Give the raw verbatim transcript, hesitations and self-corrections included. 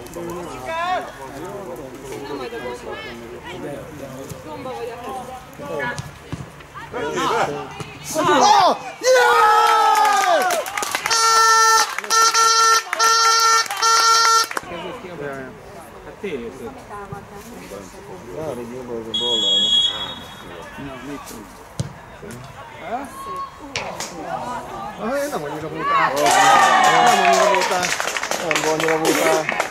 Majd a gomba. Gomba vagy a Oh! Yeah! Hát tényleg. Várj, jobb az a ballának. Na, mit tud? Ah, én nem annyira voltál. Nem annyira voltál. Nem annyira voltál.